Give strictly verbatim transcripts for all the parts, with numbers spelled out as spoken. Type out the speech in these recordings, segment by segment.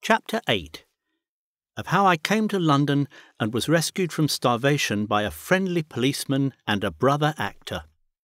Chapter eight. Of how I came to London and was rescued from starvation by a friendly policeman and a brother actor.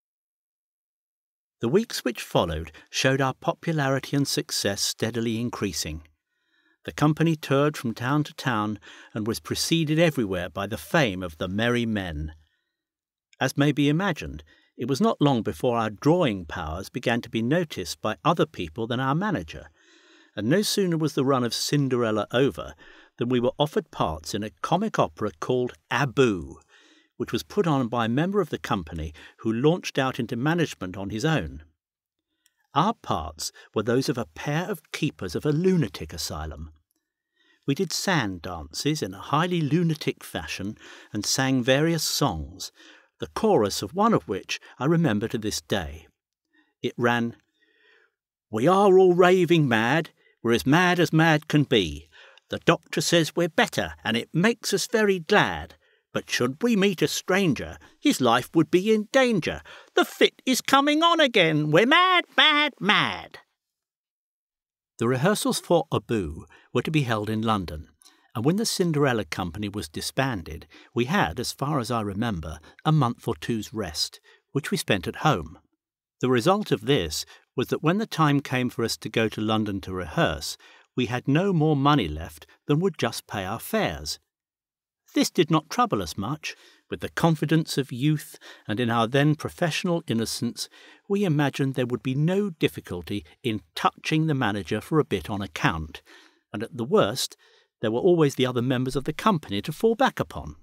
The weeks which followed showed our popularity and success steadily increasing. The company toured from town to town and was preceded everywhere by the fame of the Merry Men. As may be imagined, it was not long before our drawing powers began to be noticed by other people than our manager, and no sooner was the run of Cinderella over than we were offered parts in a comic opera called Abu, which was put on by a member of the company who launched out into management on his own. Our parts were those of a pair of keepers of a lunatic asylum. We did sand dances in a highly lunatic fashion and sang various songs, the chorus of one of which I remember to this day. It ran, "We are all raving mad, we're as mad as mad can be. The doctor says we're better, and it makes us very glad. But should we meet a stranger, his life would be in danger. The fit is coming on again, we're mad, mad, mad." The rehearsals for Abu were to be held in London, and when the Cinderella company was disbanded, we had, as far as I remember, a month or two's rest, which we spent at home. The result of this was that when the time came for us to go to London to rehearse, we had no more money left than would just pay our fares. This did not trouble us much. With the confidence of youth and in our then professional innocence, we imagined there would be no difficulty in touching the manager for a bit on account, and at the worst, there were always the other members of the company to fall back upon.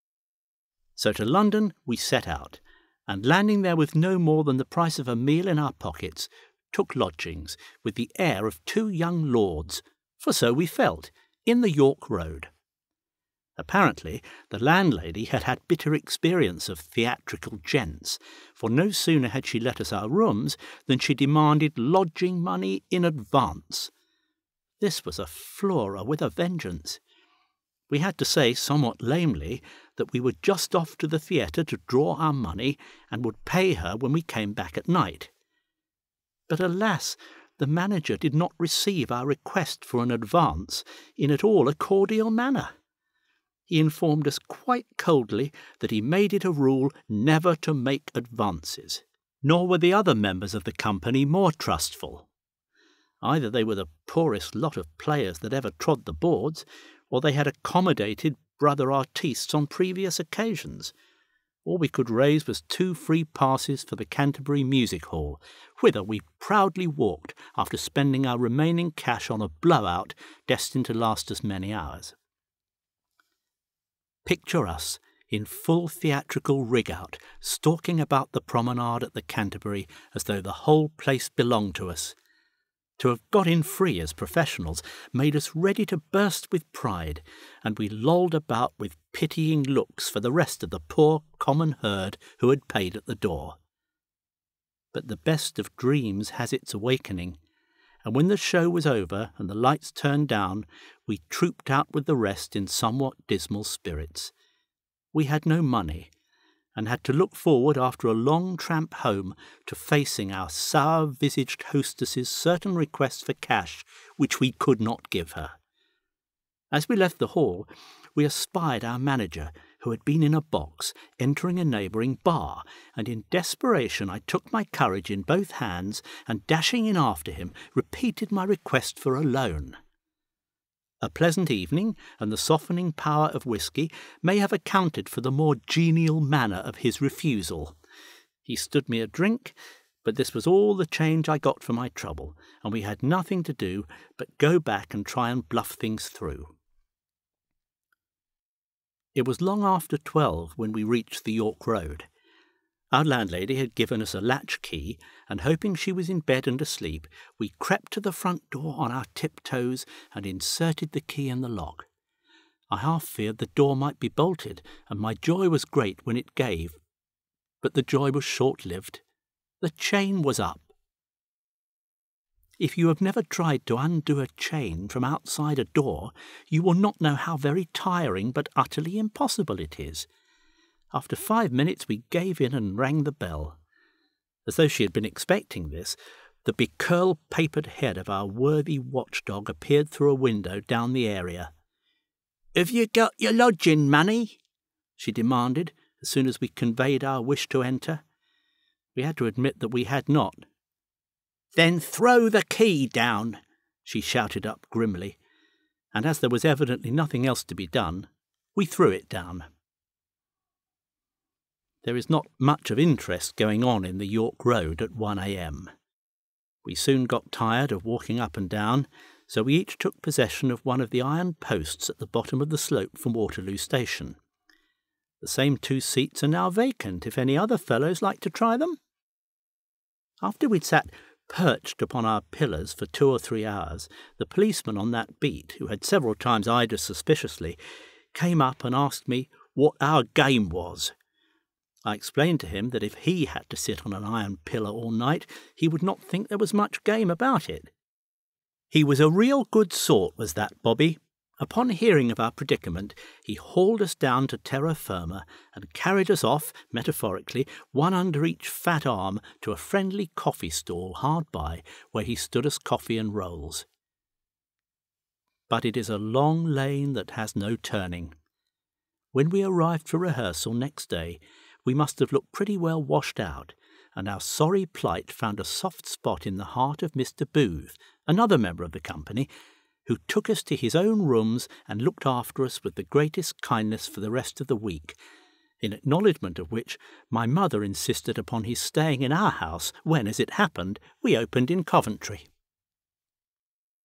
So to London we set out, and landing there with no more than the price of a meal in our pockets, took lodgings with the air of two young lords, for so we felt, in the York Road. Apparently, the landlady had had bitter experience of theatrical gents, for no sooner had she let us our rooms than she demanded lodging money in advance. This was a floorer with a vengeance. We had to say, somewhat lamely, that we were just off to the theatre to draw our money and would pay her when we came back at night. But alas, the manager did not receive our request for an advance in at all a cordial manner. He informed us quite coldly that he made it a rule never to make advances, nor were the other members of the company more trustful. Either they were the poorest lot of players that ever trod the boards, or they had accommodated brother artistes on previous occasions. All we could raise was two free passes for the Canterbury Music Hall, whither we proudly walked after spending our remaining cash on a blowout destined to last us many hours. Picture us, in full theatrical rig-out, stalking about the promenade at the Canterbury as though the whole place belonged to us. To have got in free as professionals made us ready to burst with pride, and we lolled about with pitying looks for the rest of the poor common herd who had paid at the door. But the best of dreams has its awakening, and when the show was over and the lights turned down, we trooped out with the rest in somewhat dismal spirits. We had no money, and had to look forward after a long tramp home to facing our sour-visaged hostess's certain request for cash which we could not give her. As we left the hall, we espied our manager, who had been in a box, entering a neighbouring bar, and in desperation I took my courage in both hands, and dashing in after him, repeated my request for a loan. A pleasant evening, and the softening power of whisky may have accounted for the more genial manner of his refusal. He stood me a drink, but this was all the change I got for my trouble, and we had nothing to do but go back and try and bluff things through. It was long after twelve when we reached the York Road. Our landlady had given us a latch key, and hoping she was in bed and asleep, we crept to the front door on our tiptoes and inserted the key in the lock. I half feared the door might be bolted, and my joy was great when it gave. But the joy was short-lived. The chain was up. If you have never tried to undo a chain from outside a door, you will not know how very tiring but utterly impossible it is. After five minutes we gave in and rang the bell. As though she had been expecting this, The becurl-papered head of our worthy watchdog appeared through a window down the area. "Have you got your lodging money?" she demanded, as soon as we conveyed our wish to enter. We had to admit that we had not. "Then throw the key down," she shouted up grimly, and as there was evidently nothing else to be done, we threw it down. There is not much of interest going on in the York Road at one a m. We soon got tired of walking up and down, so we each took possession of one of the iron posts at the bottom of the slope from Waterloo Station. The same two seats are now vacant if any other fellows like to try them. After we'd sat perched upon our pillars for two or three hours, the policeman on that beat, who had several times eyed us suspiciously, came up and asked me what our game was. I explained to him that if he had to sit on an iron pillar all night, he would not think there was much game about it. He was a real good sort, was that Bobby. Upon hearing of our predicament, he hauled us down to terra firma and carried us off, metaphorically, one under each fat arm, to a friendly coffee stall hard by, where he stood us coffee and rolls. But it is a long lane that has no turning. When we arrived for rehearsal next day, we must have looked pretty well washed out, and our sorry plight found a soft spot in the heart of Mister Booth, another member of the company, who took us to his own rooms and looked after us with the greatest kindness for the rest of the week, in acknowledgment of which my mother insisted upon his staying in our house when, as it happened, we opened in Coventry.